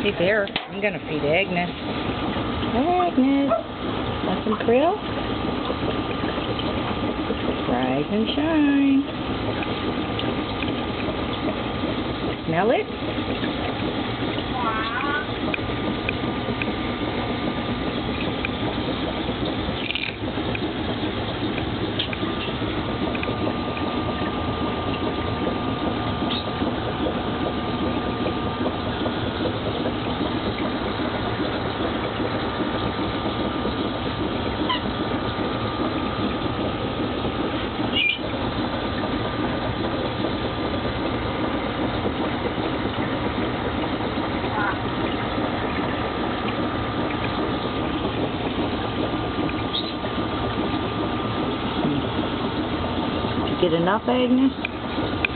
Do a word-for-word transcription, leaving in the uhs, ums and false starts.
Hey there, I'm gonna feed Agnes. Agnes, want some krill? Rise and shine. Smell it? Get enough, Agnes?